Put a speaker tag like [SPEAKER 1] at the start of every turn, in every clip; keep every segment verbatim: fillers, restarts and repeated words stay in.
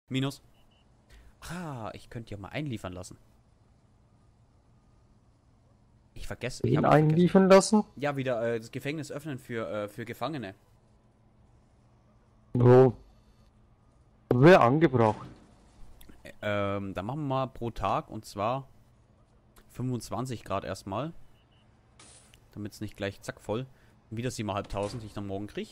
[SPEAKER 1] Minus. Ah, ich könnte ja mal einliefern lassen. Ich vergesse. Ich
[SPEAKER 2] Ihn
[SPEAKER 1] habe vergessen.
[SPEAKER 2] einliefern lassen?
[SPEAKER 1] Ja, wieder äh, das Gefängnis öffnen für, äh, für Gefangene.
[SPEAKER 2] Jo. Wäre angebracht.
[SPEAKER 1] Ähm, dann machen wir mal pro Tag und zwar fünfundzwanzig Grad erstmal. Damit es nicht gleich zack voll. Wieder siebentausendfünfhundert, die ich dann morgen kriege.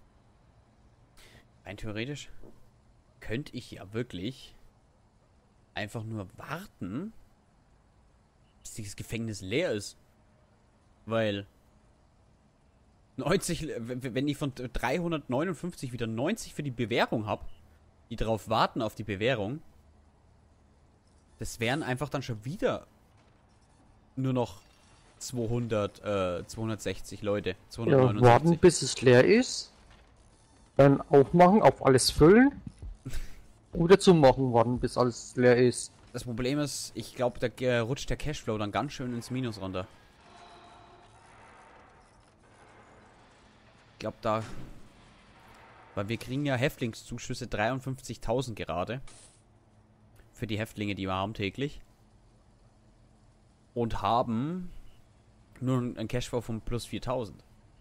[SPEAKER 1] Rein theoretisch könnte ich ja wirklich einfach nur warten, bis dieses Gefängnis leer ist. Weil neunzig, wenn ich von dreihundertneunundfünfzig wieder neunzig für die Bewährung habe, die darauf warten auf die Bewährung, das wären einfach dann schon wieder nur noch zweihundert, äh, zweihundertsechzig Leute.
[SPEAKER 2] Ja, warten bis es leer ist. Dann aufmachen, auf alles füllen. Oder zu machen, warten bis alles leer ist.
[SPEAKER 1] Das Problem ist, ich glaube, da äh, rutscht der Cashflow dann ganz schön ins Minus runter. Ich glaube da... Weil wir kriegen ja Häftlingszuschüsse dreiundfünfzigtausend gerade. Für die Häftlinge, die wir haben täglich. Und haben nur einen Cashflow von plus viertausend.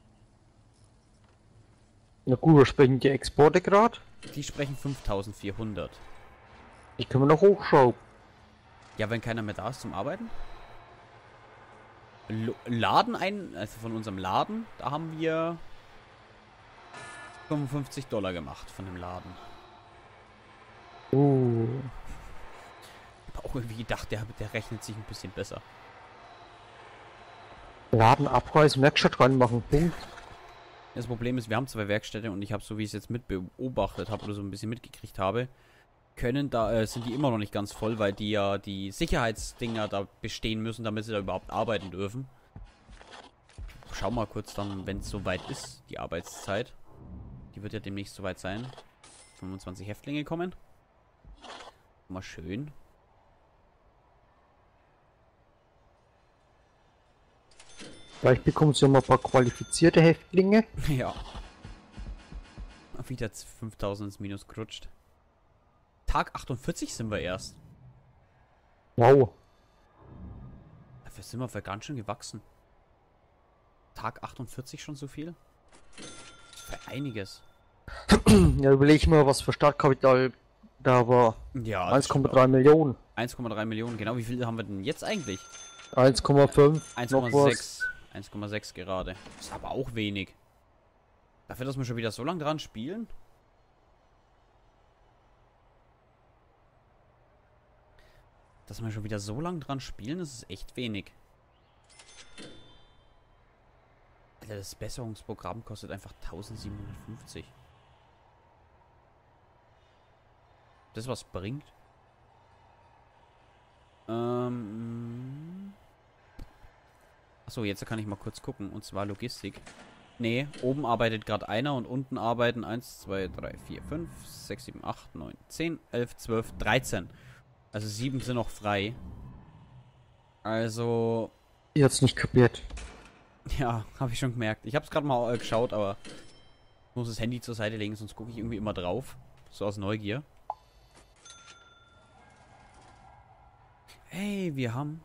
[SPEAKER 2] Na gut, wir sprechen die Exporte gerade.
[SPEAKER 1] Die sprechen fünftausendvierhundert.
[SPEAKER 2] Die können wir noch hochschrauben.
[SPEAKER 1] Ja, wenn keiner mehr da ist zum Arbeiten. L Laden ein, also von unserem Laden, da haben wir fünfundfünfzig Dollar gemacht von dem Laden.
[SPEAKER 2] Uh.
[SPEAKER 1] Ich habe auch irgendwie gedacht, der, der rechnet sich ein bisschen besser.
[SPEAKER 2] Laden abreißen, Werkstatt reinmachen. Punkt.
[SPEAKER 1] Das Problem ist, wir haben zwei Werkstätten und ich habe, so wie ich es jetzt mit beobachtet habe oder so ein bisschen mitgekriegt habe, können da, äh, sind die immer noch nicht ganz voll, weil die ja die Sicherheitsdinger da bestehen müssen, damit sie da überhaupt arbeiten dürfen. Schau mal kurz dann, wenn es soweit ist, die Arbeitszeit. Die wird ja demnächst soweit sein. fünfundzwanzig Häftlinge kommen. Mal schön.
[SPEAKER 2] Vielleicht bekommen sie ja mal ein paar qualifizierte Häftlinge.
[SPEAKER 1] Ja. Wieder fünftausend ins Minus gerutscht. Tag achtundvierzig sind wir erst.
[SPEAKER 2] Wow.
[SPEAKER 1] Dafür sind wir für ganz schön gewachsen. Tag achtundvierzig schon so viel? Für einiges.
[SPEAKER 2] Ja, überleg ich mal, was für Startkapital da war.
[SPEAKER 1] Ja,
[SPEAKER 2] eins Komma drei Millionen.
[SPEAKER 1] eins Komma drei Millionen, genau. Wie viel haben wir denn jetzt eigentlich?
[SPEAKER 2] eins Komma fünf.
[SPEAKER 1] eins Komma sechs. eins Komma sechs gerade. Ist aber auch wenig. Dafür, dass wir schon wieder so lange dran spielen. Dass wir schon wieder so lange dran spielen, das ist echt wenig. Alter, das Besserungsprogramm kostet einfach eintausendsiebenhundertfünfzig. Das was bringt? Ähm... Achso, jetzt kann ich mal kurz gucken. Und zwar Logistik. Nee, oben arbeitet gerade einer und unten arbeiten eins, zwei, drei, vier, fünf, sechs, sieben, acht, neun, zehn, elf, zwölf, dreizehn. Also sieben sind noch frei. Also...
[SPEAKER 2] Ihr hat's nicht kapiert.
[SPEAKER 1] Ja, habe ich schon gemerkt. Ich habe es gerade mal äh, geschaut, aber ich muss das Handy zur Seite legen, sonst gucke ich irgendwie immer drauf. So aus Neugier. Hey, wir haben...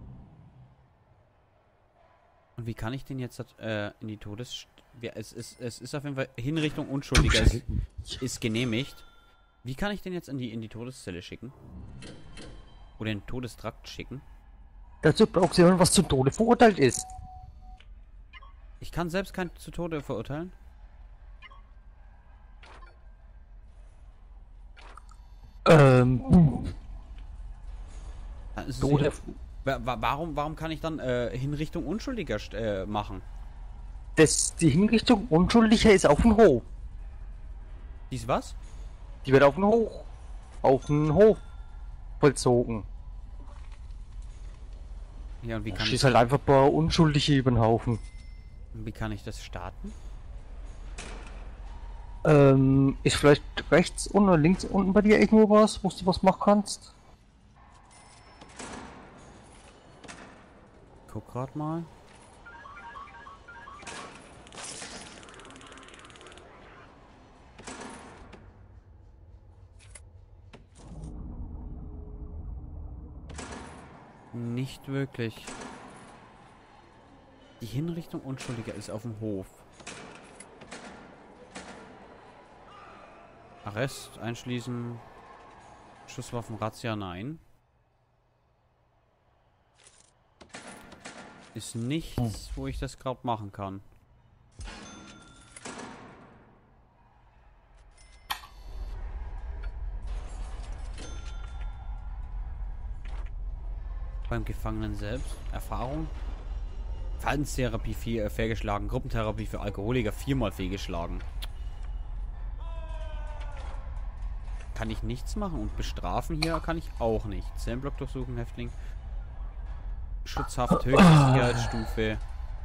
[SPEAKER 1] Und wie kann ich den jetzt äh, in die Todes... Es ist, es ist auf jeden Fall Hinrichtung Unschuldiger. Ist, ist genehmigt. Wie kann ich den jetzt in die, in die Todeszelle schicken? Oder in den Todestrakt schicken?
[SPEAKER 2] Dazu braucht jemand, was zum Tode verurteilt ist.
[SPEAKER 1] Ich kann selbst keinen zu Tode verurteilen?
[SPEAKER 2] Ähm...
[SPEAKER 1] Also
[SPEAKER 2] Tode...
[SPEAKER 1] wa wa warum, warum kann ich dann äh, Hinrichtung Unschuldiger äh, machen?
[SPEAKER 2] Das, die Hinrichtung Unschuldiger ist auf den Hof.
[SPEAKER 1] Dies was?
[SPEAKER 2] Die wird auf den Hof... Auf den Hof vollzogen.
[SPEAKER 1] Ja, und wie kann
[SPEAKER 2] Schießt
[SPEAKER 1] ich...
[SPEAKER 2] halt einfach ein paar Unschuldige über den Haufen.
[SPEAKER 1] Wie kann ich das starten?
[SPEAKER 2] Ähm, ist vielleicht rechts unten oder links unten bei dir irgendwo was, wo du was machen kannst?
[SPEAKER 1] Guck grad mal. Nicht wirklich. Die Hinrichtung Unschuldiger ist auf dem Hof. Arrest einschließen. Schusswaffen, Razzia, nein. Ist nichts, wo ich das gerade machen kann. Beim Gefangenen selbst. Erfahrung. Verhaltenstherapie vier, äh, fehlgeschlagen. Gruppentherapie für Alkoholiker viermal fehlgeschlagen. Kann ich nichts machen und bestrafen hier kann ich auch nicht. Zellenblock durchsuchen, Häftling. Schutzhaft, höchste Sicherheitsstufe.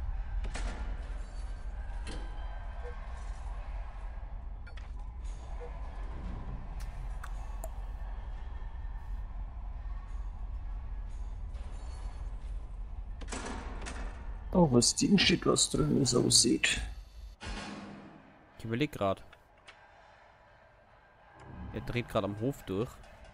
[SPEAKER 2] Oh, was Ding steht, was drin ist, aussieht.
[SPEAKER 1] Ich überlege gerade. Er dreht gerade am Hof durch.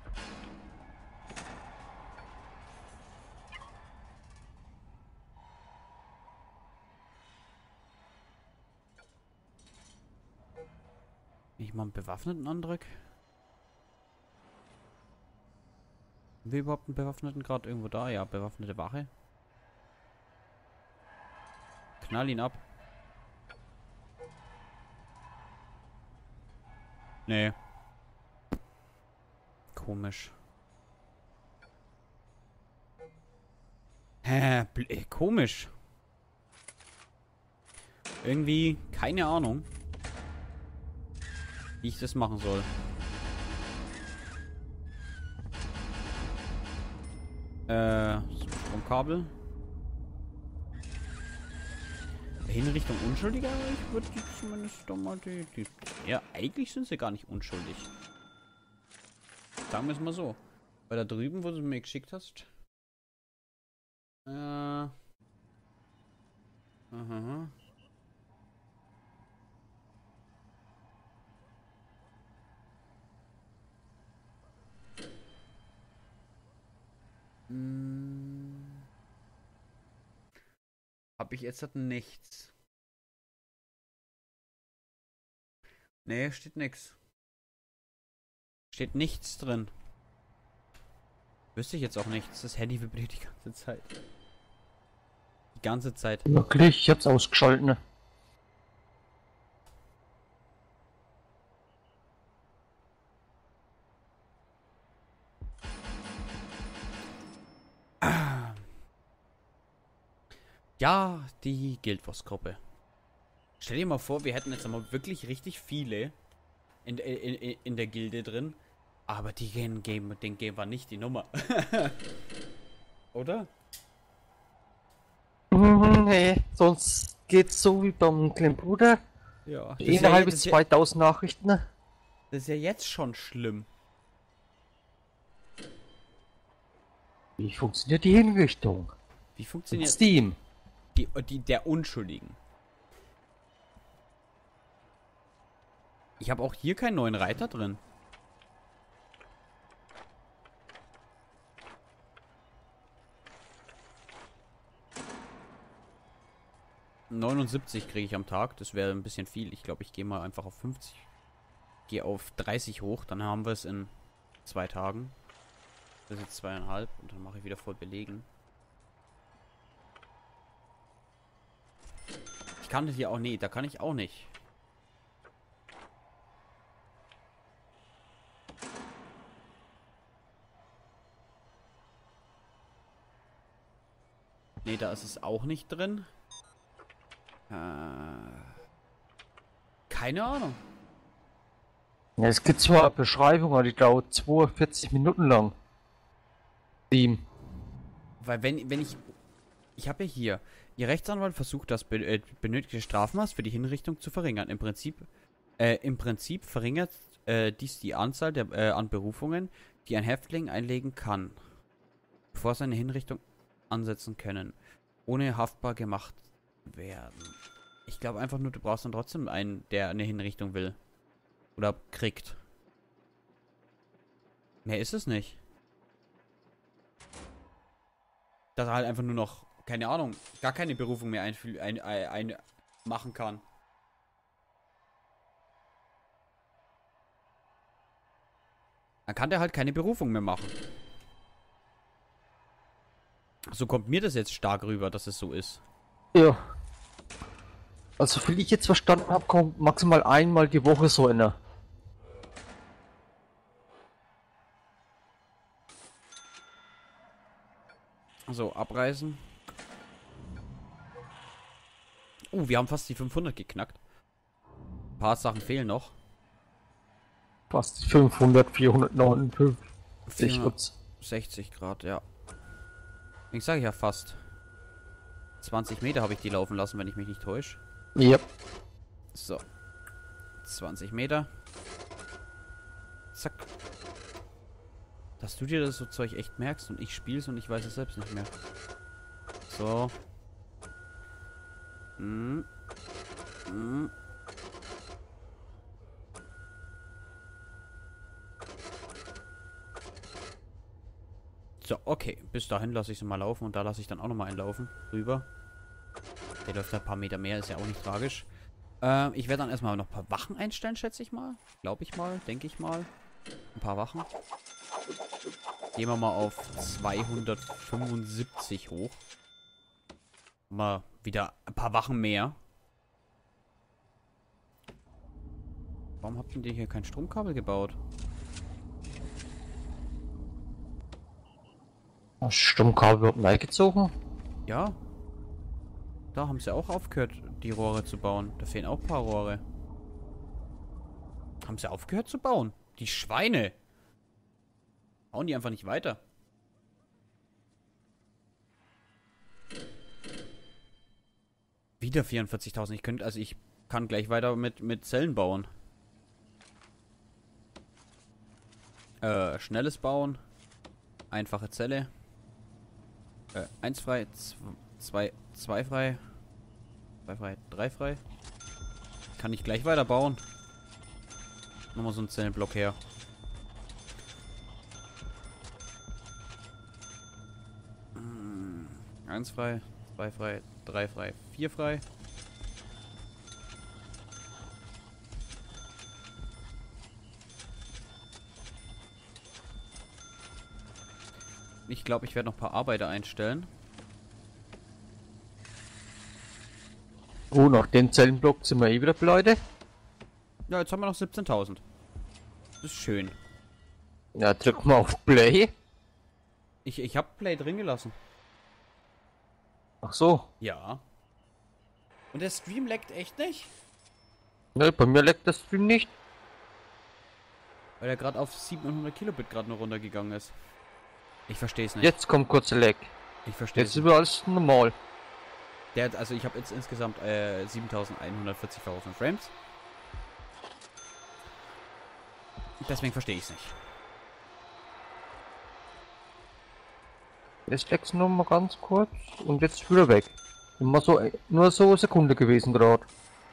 [SPEAKER 1] Ich mal einen bewaffneten Andrück. Haben wir überhaupt einen bewaffneten gerade irgendwo da? Ja, bewaffnete Wache. Knall ihn ab. Nee. Komisch. Hä, äh, komisch. Irgendwie, keine Ahnung, wie ich das machen soll. Äh, Stromkabel. Hinrichtung Unschuldiger? Ich würde die zumindest doch mal die, die... Ja, eigentlich sind sie gar nicht unschuldig. Sagen wir es mal so. Weil da drüben, wo du mir geschickt hast. Äh. Aha. Hm. Hab ich jetzt halt nichts. Nee, steht nix. Steht nichts drin. Wüsste ich jetzt auch nichts. Das Handy vibriert die ganze Zeit. Die ganze Zeit.
[SPEAKER 2] Wirklich? Ich hab's ausgeschalten. Ne?
[SPEAKER 1] Ja, die Guild Wars Gruppe. Stell dir mal vor, wir hätten jetzt einmal wirklich richtig viele in, in, in, in der Gilde drin. Aber die gehen, geben, den geben wir nicht die Nummer. Oder?
[SPEAKER 2] Mhm, nee, sonst geht's so wie beim kleinen Bruder.
[SPEAKER 1] Ja.
[SPEAKER 2] Innerhalb
[SPEAKER 1] ja,
[SPEAKER 2] bis zweitausend Nachrichten. Ne?
[SPEAKER 1] Das ist ja jetzt schon schlimm.
[SPEAKER 2] Wie funktioniert die Hinrichtung?
[SPEAKER 1] Wie funktioniert
[SPEAKER 2] Steam?
[SPEAKER 1] die, die der Unschuldigen? Ich habe auch hier keinen neuen Reiter drin. neunundsiebzig kriege ich am Tag. Das wäre ein bisschen viel. Ich glaube, ich gehe mal einfach auf fünfzig. Gehe auf dreißig hoch. Dann haben wir es in zwei Tagen. Das ist jetzt zweieinhalb. Und dann mache ich wieder voll belegen. Ich kann das hier auch... Nee, da kann ich auch nicht. Nee, da ist es auch nicht drin. Äh, keine Ahnung.
[SPEAKER 2] Ja, es gibt zwar eine Beschreibung, aber die dauert zweiundvierzig Minuten lang. Steam.
[SPEAKER 1] Weil wenn, wenn ich... Ich habe ja hier... Ihr Rechtsanwalt versucht, das be äh, benötigte Strafmaß für die Hinrichtung zu verringern. Im Prinzip... Äh, im Prinzip verringert äh, dies die Anzahl der, äh, an Berufungen, die ein Häftling einlegen kann, bevor seine Hinrichtung ansetzen können, ohne haftbar gemacht werden. Ich glaube einfach nur, du brauchst dann trotzdem einen, der eine Hinrichtung will. Oder kriegt. Mehr ist es nicht. Dass er halt einfach nur noch, keine Ahnung, gar keine Berufung mehr einfühl, ein, ein, ein machen kann. Dann kann der halt keine Berufung mehr machen. So kommt mir das jetzt stark rüber, dass es so ist.
[SPEAKER 2] Ja. Also, viel ich jetzt verstanden habe, kommt maximal einmal die Woche so einer.
[SPEAKER 1] So, abreißen. Uh, wir haben fast die fünfhundert geknackt. Ein paar Sachen fehlen noch.
[SPEAKER 2] Fast fünfhundert, vierhundertneunundfünfzig.
[SPEAKER 1] vierhundertsechzig Grad, ja. Ich sage ja fast. zwanzig Meter habe ich die laufen lassen, wenn ich mich nicht täusche.
[SPEAKER 2] Ja.
[SPEAKER 1] So. zwanzig Meter. Zack. Dass du dir das so Zeug echt merkst und ich spiel's und ich weiß es selbst nicht mehr. So. Hm. Hm. So, okay. Bis dahin lasse ich sie mal laufen und da lasse ich dann auch nochmal einlaufen. Rüber. Der läuft ein paar Meter mehr, ist ja auch nicht tragisch. Ähm, ich werde dann erstmal noch ein paar Wachen einstellen, schätze ich mal. Glaube ich mal, denke ich mal. Ein paar Wachen. Gehen wir mal auf zweihundertfünfundsiebzig hoch. Mal wieder ein paar Wachen mehr. Warum habt ihr hier kein Stromkabel gebaut?
[SPEAKER 2] Das Stromkabel wird neu gezogen.
[SPEAKER 1] Ja. Da haben sie auch aufgehört, die Rohre zu bauen. Da fehlen auch ein paar Rohre. Haben sie aufgehört zu bauen? Die Schweine. Bauen die einfach nicht weiter. Wieder vierundvierzigtausend. Ich könnte, also ich kann gleich weiter mit, mit Zellen bauen. Äh, schnelles Bauen. Einfache Zelle. Äh, eins frei, zwei, zwei frei. Zwei frei, drei frei. Kann ich gleich weiter bauen. Nochmal so einen Zellenblock her. Hm, eins frei, zwei frei, drei frei, vier frei. Ich glaube, ich werde noch ein paar Arbeiter einstellen.
[SPEAKER 2] Oh, nach dem Zellenblock sind wir eh wieder pleite.
[SPEAKER 1] Ja, jetzt haben wir noch siebzehntausend. Das ist schön.
[SPEAKER 2] Ja, drück mal auf Play.
[SPEAKER 1] Ich, ich habe Play drin gelassen.
[SPEAKER 2] Ach so.
[SPEAKER 1] Ja. Und der Stream leckt echt nicht?
[SPEAKER 2] Ne, bei mir leckt das Stream nicht.
[SPEAKER 1] Weil er gerade auf siebenhundert Kilobit gerade nur runtergegangen ist. Ich verstehe es nicht.
[SPEAKER 2] Jetzt kommt kurz Lag.
[SPEAKER 1] Ich verstehe es
[SPEAKER 2] Jetzt
[SPEAKER 1] nicht.
[SPEAKER 2] ist alles normal.
[SPEAKER 1] Der hat, also ich habe jetzt insgesamt äh, siebentausendeinhundertvierzig verworfene Frames. Deswegen verstehe ich es nicht.
[SPEAKER 2] Jetzt lag's nur mal ganz kurz und jetzt wieder weg. Immer so, nur so eine Sekunde gewesen gerade.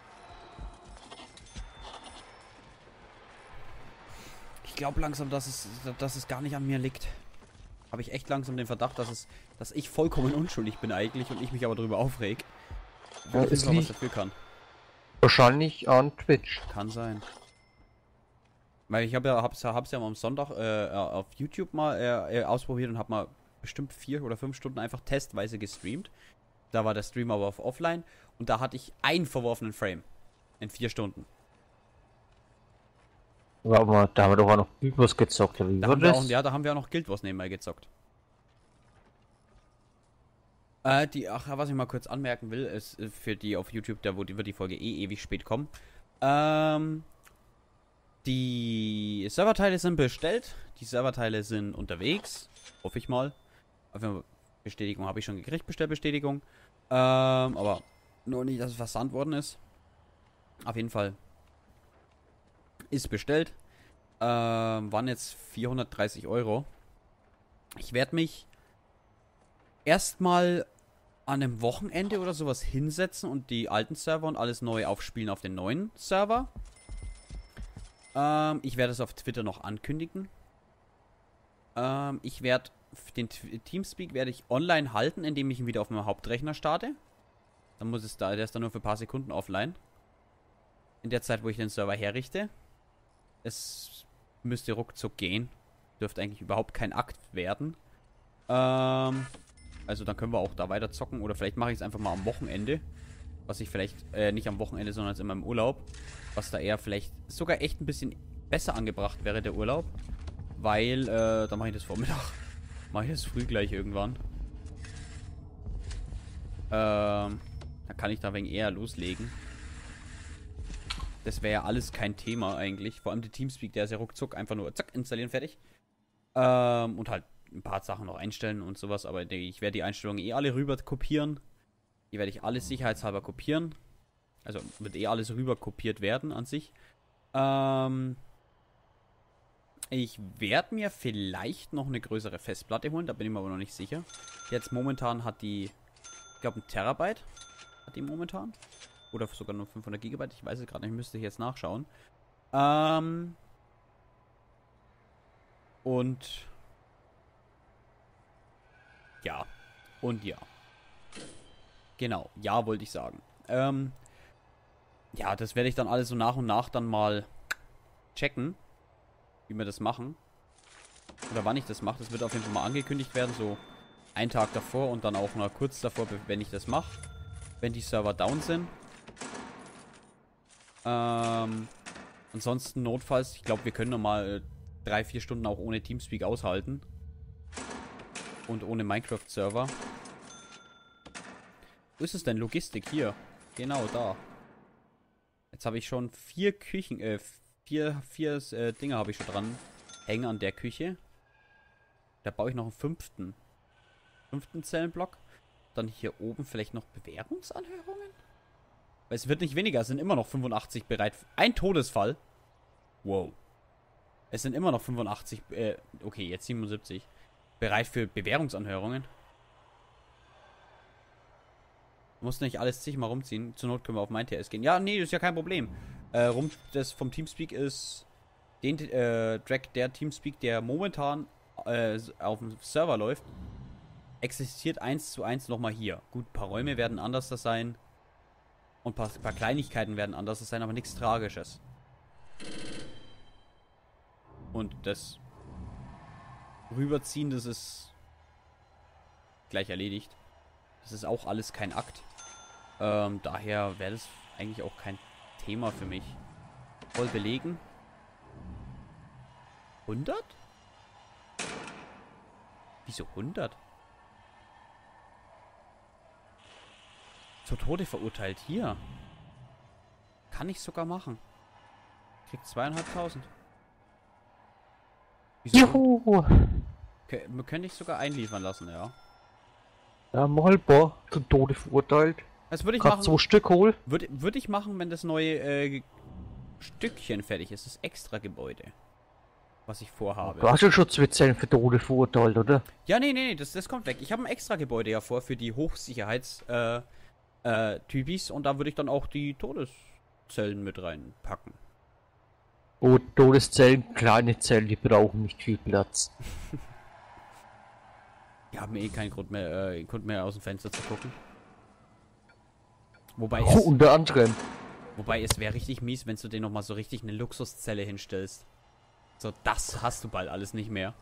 [SPEAKER 1] Ich glaube langsam, dass es, dass es gar nicht an mir liegt. Habe ich echt langsam den Verdacht, dass es, dass ich vollkommen unschuldig bin eigentlich und ich mich aber darüber aufreg.
[SPEAKER 2] Ja,
[SPEAKER 1] ich
[SPEAKER 2] es
[SPEAKER 1] noch was
[SPEAKER 2] liegt
[SPEAKER 1] dafür kann.
[SPEAKER 2] wahrscheinlich an Twitch.
[SPEAKER 1] Kann sein. Weil ich habe ja, hab's, hab's ja mal am Sonntag äh, auf YouTube mal äh, äh, ausprobiert und habe mal bestimmt vier oder fünf Stunden einfach testweise gestreamt. Da war der Stream aber auf Offline und da hatte ich einen verworfenen Frame. In vier Stunden.
[SPEAKER 2] Ja, aber da haben wir doch auch noch Übers gezockt, oder wie
[SPEAKER 1] Da
[SPEAKER 2] war
[SPEAKER 1] haben wir
[SPEAKER 2] das?
[SPEAKER 1] auch, ja, da haben wir auch noch Guild Wars nebenbei gezockt. Äh, die, ach, was ich mal kurz anmerken will, ist äh, für die auf YouTube, da wo die, wird die Folge eh ewig spät kommen. Ähm, die Serverteile sind bestellt, die Serverteile sind unterwegs, hoffe ich mal. Auf Bestätigung habe ich schon gekriegt, Bestellbestätigung. Ähm, aber nur nicht, dass es versandt worden ist. Auf jeden Fall ist bestellt. Ähm, waren jetzt vierhundertdreißig Euro. Ich werde mich erstmal an einem Wochenende oder sowas hinsetzen und die alten Server und alles neu aufspielen auf den neuen Server. Ähm, ich werde es auf Twitter noch ankündigen. Ähm, ich werde den T Teamspeak werde ich online halten, indem ich ihn wieder auf meinem Hauptrechner starte. Dann muss es da, der ist dann nur für ein paar Sekunden offline. In der Zeit, wo ich den Server herrichte. Es müsste ruckzuck gehen. Dürfte eigentlich überhaupt kein Akt werden. Ähm, also dann können wir auch da weiter zocken. Oder vielleicht mache ich es einfach mal am Wochenende. Was ich vielleicht, äh, nicht am Wochenende, sondern in meinem Urlaub. Was da eher vielleicht sogar echt ein bisschen besser angebracht wäre, der Urlaub. Weil, äh, dann mache ich das Vormittag. Mache ich das früh gleich irgendwann. Ähm, dann kann ich da ein wenig eher loslegen. Das wäre ja alles kein Thema eigentlich. Vor allem der Teamspeak, der ist ja ruckzuck einfach nur zack, installieren, fertig. Ähm, und halt ein paar Sachen noch einstellen und sowas. Aber ich werde die Einstellungen eh alle rüber kopieren. Die werde ich alles sicherheitshalber kopieren. Also wird eh alles rüber kopiert werden an sich. Ähm, ich werde mir vielleicht noch eine größere Festplatte holen. Da bin ich mir aber noch nicht sicher. Jetzt momentan hat die, ich glaube ein Terabyte hat die momentan. Oder sogar nur fünfhundert Gigabyte. Ich weiß es gerade nicht. Müsste ich jetzt nachschauen. Ähm. Und. Ja. Und ja. Genau. Ja, wollte ich sagen. Ähm. Ja, das werde ich dann alles so nach und nach dann mal checken. Wie wir das machen. Oder wann ich das mache. Das wird auf jeden Fall mal angekündigt werden. So einen Tag davor und dann auch mal kurz davor, wenn ich das mache. Wenn die Server down sind. Ähm, ansonsten notfalls, ich glaube, wir können nochmal drei, vier Stunden auch ohne Teamspeak aushalten. Und ohne Minecraft-Server. Wo ist es denn? Logistik, hier. Genau, da. Jetzt habe ich schon vier Küchen, äh, vier, vier äh, Dinge habe ich schon dran hängen an der Küche. Da baue ich noch einen fünften. Fünften Zellenblock. Dann hier oben vielleicht noch Bewährungsanhörungen? Weil es wird nicht weniger, es sind immer noch fünfundachtzig bereit. Ein Todesfall. Wow. Es sind immer noch fünfundachtzig, äh, okay, jetzt siebenundsiebzig. Bereit für Bewährungsanhörungen. Muss nicht alles zigmal rumziehen. Zur Not können wir auf mein T S gehen. Ja, nee, das ist ja kein Problem. Äh, rum, das vom Teamspeak ist den, äh, Track, der Teamspeak, der momentan äh, auf dem Server läuft, existiert eins zu eins nochmal hier. Gut, ein paar Räume werden anders sein. Und ein paar, paar Kleinigkeiten werden anders sein, aber nichts Tragisches. Und das Rüberziehen, das ist gleich erledigt. Das ist auch alles kein Akt. Ähm, daher wäre das eigentlich auch kein Thema für mich. Voll belegen. hundert? Wieso hundert? Zu Tode verurteilt. Hier. Kann ich sogar machen. Kriegt zweieinhalbtausend. Wieso?
[SPEAKER 2] Juhu!
[SPEAKER 1] Okay, könnte ich sogar einliefern lassen, ja.
[SPEAKER 2] Ja, mal paar zu Tode verurteilt.
[SPEAKER 1] Das würde ich
[SPEAKER 2] Grad
[SPEAKER 1] machen.
[SPEAKER 2] so Stück hol.
[SPEAKER 1] Würde würd ich machen, wenn das neue äh, Stückchen fertig ist. Das extra Gebäude. Was ich vorhabe.
[SPEAKER 2] Du hast ja schon zwei Zellen für Tode verurteilt, oder?
[SPEAKER 1] Ja, nee, nee, nee, das, das kommt weg. Ich habe ein extra Gebäude ja vor für die Hochsicherheits äh, äh, Typis und da würde ich dann auch die Todeszellen mit reinpacken.
[SPEAKER 2] Oh, Todeszellen, kleine Zellen, die brauchen nicht viel Platz.
[SPEAKER 1] Die haben eh keinen Grund mehr, äh, Grund mehr aus dem Fenster zu gucken. Wobei
[SPEAKER 2] Oh,
[SPEAKER 1] es,
[SPEAKER 2] unter anderem.
[SPEAKER 1] wobei es wäre richtig mies, wenn du dir nochmal so richtig eine Luxuszelle hinstellst. So, das hast du bald alles nicht mehr.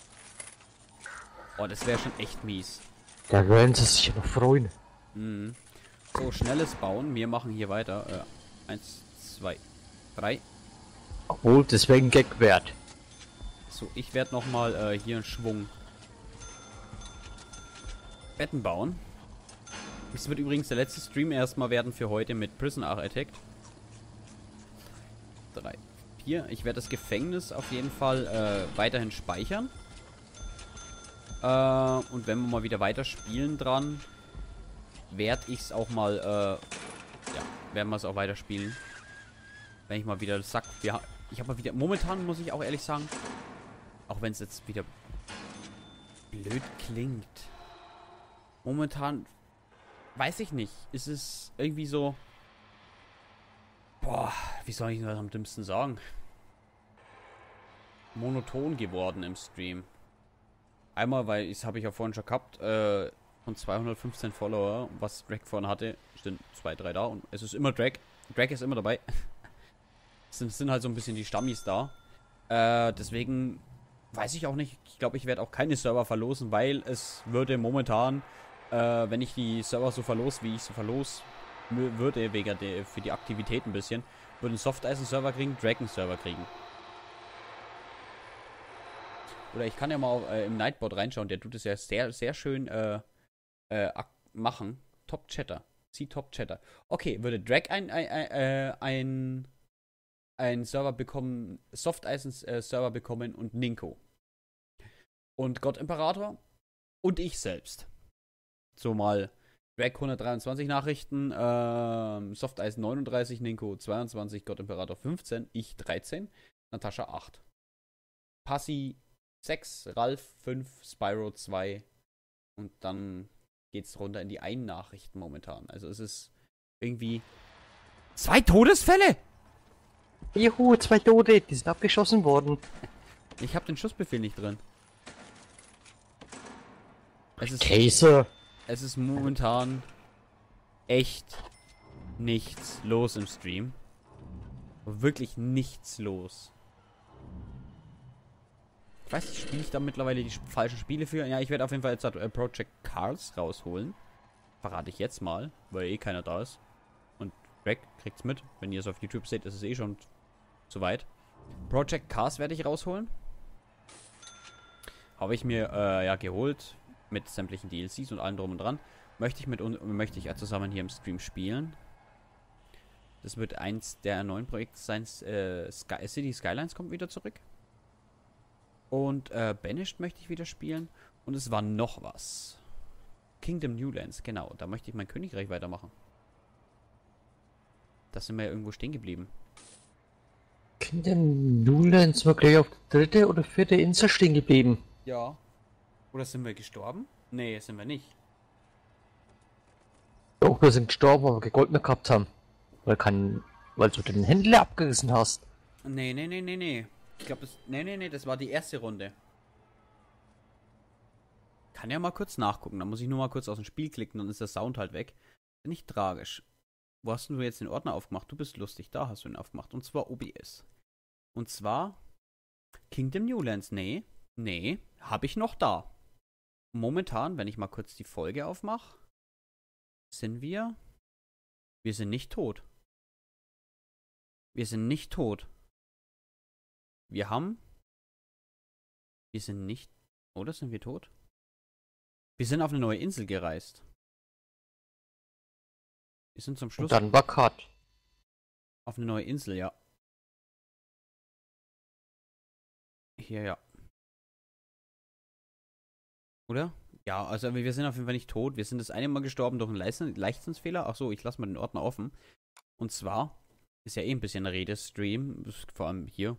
[SPEAKER 1] Oh, das wäre schon echt mies.
[SPEAKER 2] Da werden sie sich noch freuen.
[SPEAKER 1] Mhm. So, schnelles Bauen. Wir machen hier weiter. Äh, eins, zwei, drei.
[SPEAKER 2] Obwohl, deswegen Gag wert.
[SPEAKER 1] So, ich werde nochmal äh, hier einen Schwung Betten bauen. Das wird übrigens der letzte Stream erstmal werden für heute mit Prison Architect. drei, vier. Ich werde das Gefängnis auf jeden Fall äh, weiterhin speichern. Äh, und wenn wir mal wieder weiter spielen dran, werde ich es auch mal, äh, ja, werden wir es auch weiterspielen. Wenn ich mal wieder das Sack, ja, ich habe mal wieder, momentan muss ich auch ehrlich sagen, auch wenn es jetzt wieder blöd klingt, momentan, weiß ich nicht, ist es irgendwie so, boah, wie soll ich das am dümmsten sagen? Monoton geworden im Stream. Einmal, weil, das habe ich ja vorhin schon gehabt, äh, von zweihundertfünfzehn Follower, was Drag vorhin hatte, sind zwei, drei da und es ist immer Drag. Drag ist immer dabei. Es sind, sind halt so ein bisschen die Stammis da. Äh, deswegen weiß ich auch nicht. Ich glaube, ich werde auch keine Server verlosen, weil es würde momentan, äh, wenn ich die Server so verlos, wie ich sie verlos würde, wegen der, für die Aktivität ein bisschen, würden Softeis einen Server kriegen, Drag einen Server kriegen. Oder ich kann ja mal äh, im Nightbot reinschauen, der tut es ja sehr, sehr schön äh, äh, machen. Top Chatter. Sie Top Chatter. Okay, würde Drag ein, ein, ein, äh, ein, ein Server bekommen, Softeis einen äh, Server bekommen und Ninko. Und Gott Imperator und ich selbst. So mal Drag hundertdreiundzwanzig Nachrichten, ähm, Softeis neununddreißig, Ninko zweiundzwanzig, Gott Imperator fünfzehn, ich dreizehn, Natascha acht. Passi sechs, Ralf fünf, Spyro zwei und dann geht's runter in die Ein-Nachrichten momentan. Also es ist irgendwie zwei Todesfälle!
[SPEAKER 2] Juhu, zwei Tote, die sind abgeschossen worden.
[SPEAKER 1] Ich habe den Schussbefehl nicht drin. Es ist,
[SPEAKER 2] Käse.
[SPEAKER 1] es ist momentan echt nichts los im Stream. Wirklich nichts los. Ich weiß nicht, spiele ich da mittlerweile die falschen Spiele für? Ja, ich werde auf jeden Fall jetzt äh, Project Cars rausholen. Verrate ich jetzt mal, weil eh keiner da ist. Und Drag kriegt's mit. Wenn ihr es auf YouTube seht, ist es eh schon soweit. Project Cars werde ich rausholen. Habe ich mir äh, ja geholt. Mit sämtlichen D L Cs und allem drum und dran. Möchte ich mit möchte ich ja zusammen hier im Stream spielen. Das wird eins der neuen Projekte sein. Äh, Sky City Skylines kommt wieder zurück. Und äh, Banished möchte ich wieder spielen. Und es war noch was. Kingdom Newlands, genau. Da möchte ich mein Königreich weitermachen. Da sind wir ja irgendwo stehen geblieben.
[SPEAKER 2] Kingdom Newlands war gleich auf der dritte oder vierte Insel stehen geblieben.
[SPEAKER 1] Ja. Oder sind wir gestorben? Nee, sind wir nicht.
[SPEAKER 2] Doch, wir sind gestorben, weil wir kein Gold mehr gehabt haben. Weil, kann, weil du den Händler abgerissen hast.
[SPEAKER 1] Nee, nee, nee, nee, nee. Ich glaube, das. Nee, nee, nee, das war die erste Runde. Kann ja mal kurz nachgucken. Da muss ich nur mal kurz aus dem Spiel klicken, dann ist der Sound halt weg. Nicht tragisch. Wo hast du jetzt den Ordner aufgemacht? Du bist lustig. Da hast du ihn aufgemacht. Und zwar O B S. Und zwar Kingdom Newlands. Nee, nee, habe ich noch da. Momentan, wenn ich mal kurz die Folge aufmache, sind wir. Wir sind nicht tot. Wir sind nicht tot. Wir haben. Wir sind nicht. Oder sind wir tot? Wir sind auf eine neue Insel gereist. Wir sind zum Schluss.
[SPEAKER 2] Und dann war Cut.
[SPEAKER 1] Auf eine neue Insel, ja. Hier, ja. Oder? Ja, also wir sind auf jeden Fall nicht tot. Wir sind das eine Mal gestorben durch einen Leichtsinnsfehler. Achso, ich lasse mal den Ordner offen. Und zwar ist ja eh ein bisschen Redestream, vor allem hier.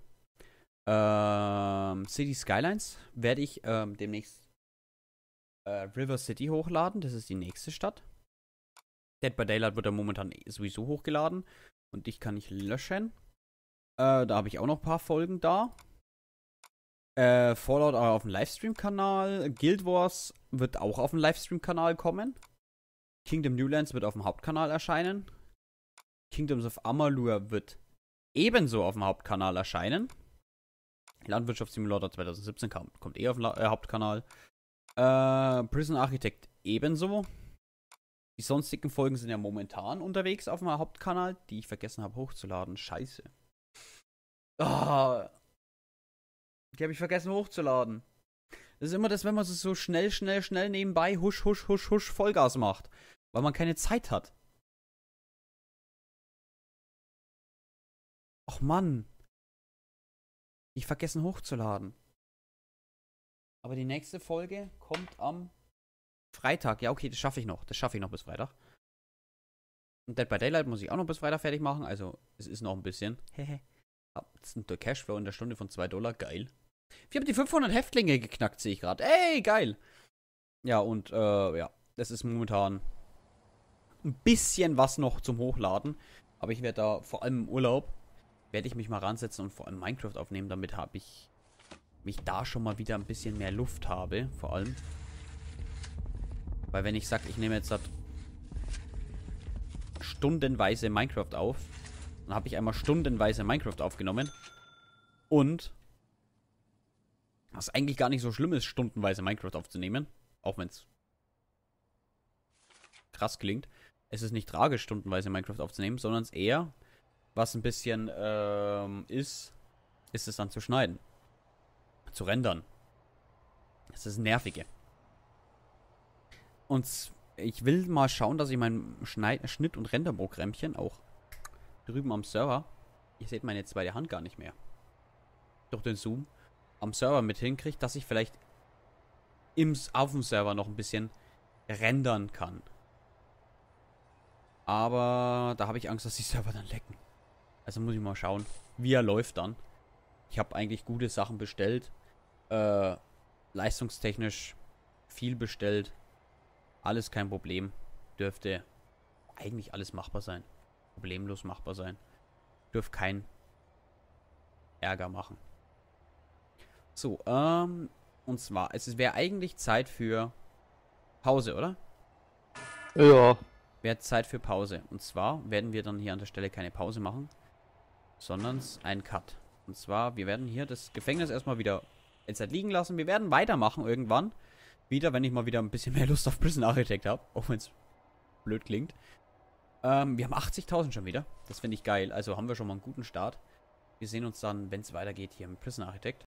[SPEAKER 1] Ähm, City Skylines werde ich ähm, demnächst äh, River City hochladen. Das ist die nächste Stadt. Dead by Daylight wird ja momentan sowieso hochgeladen. Und ich kann nicht löschen. Äh, da habe ich auch noch ein paar Folgen da. Äh, Fallout auf dem Livestream-Kanal. Guild Wars wird auch auf dem Livestream-Kanal kommen. Kingdom Newlands wird auf dem Hauptkanal erscheinen. Kingdoms of Amalur wird ebenso auf dem Hauptkanal erscheinen. Landwirtschaftssimulator zwanzig siebzehn kommt, kommt eh auf dem äh, Hauptkanal. Äh, Prison Architect ebenso. Die sonstigen Folgen sind ja momentan unterwegs auf dem Hauptkanal, die ich vergessen habe hochzuladen. Scheiße. Oh, die habe ich vergessen hochzuladen. Das ist immer das, wenn man so schnell, schnell, schnell nebenbei husch, husch, husch, husch Vollgas macht. Weil man keine Zeit hat. Och Mann. Ich vergessen hochzuladen. Aber die nächste Folge kommt am Freitag. Ja, okay, das schaffe ich noch. Das schaffe ich noch bis Freitag. Und Dead by Daylight muss ich auch noch bis Freitag fertig machen. Also, es ist noch ein bisschen. Hehe. Das ist ein Cashflow in der Stunde von zwei Dollar. Geil. Wir haben die fünfhundert Häftlinge geknackt, sehe ich gerade. Ey, geil. Ja, und, äh, ja. Das ist momentan ein bisschen was noch zum Hochladen. Aber ich werde da, vor allem im Urlaub, werde ich mich mal ransetzen und vor allem Minecraft aufnehmen. Damit habe ich ich da schon mal wieder ein bisschen mehr Luft habe, vor allem. Weil wenn ich sage, ich nehme jetzt halt stundenweise Minecraft auf, dann habe ich einmal stundenweise Minecraft aufgenommen. Und was eigentlich gar nicht so schlimm ist, stundenweise Minecraft aufzunehmen, auch wenn es krass klingt. Es ist nicht tragisch, stundenweise Minecraft aufzunehmen, sondern es eher, was ein bisschen ähm, ist, ist es dann zu schneiden. Zu rendern. Das ist nervige. Und ich will mal schauen, dass ich mein Schneid Schnitt- und Renderprogrammchen auch drüben am Server, ihr seht meine zweite Hand gar nicht mehr, durch den Zoom, am Server mit hinkriege, dass ich vielleicht im, auf dem Server noch ein bisschen rendern kann. Aber da habe ich Angst, dass die Server dann lecken. Also muss ich mal schauen, wie er läuft dann. Ich habe eigentlich gute Sachen bestellt. Äh, leistungstechnisch viel bestellt. Alles kein Problem. Dürfte eigentlich alles machbar sein. Problemlos machbar sein. Dürfte kein Ärger machen. So, ähm, und zwar, es wäre eigentlich Zeit für Pause, oder?
[SPEAKER 2] Ja.
[SPEAKER 1] Wäre Zeit für Pause. Und zwar werden wir dann hier an der Stelle keine Pause machen, sondern einen Cut. Und zwar, wir werden hier das Gefängnis erstmal wieder in Zeit liegen lassen. Wir werden weitermachen irgendwann. Wieder, wenn ich mal wieder ein bisschen mehr Lust auf Prison Architect habe. Auch wenn es blöd klingt. Ähm, wir haben achtzigtausend schon wieder. Das finde ich geil. Also haben wir schon mal einen guten Start. Wir sehen uns dann, wenn es weitergeht, hier mit Prison Architect.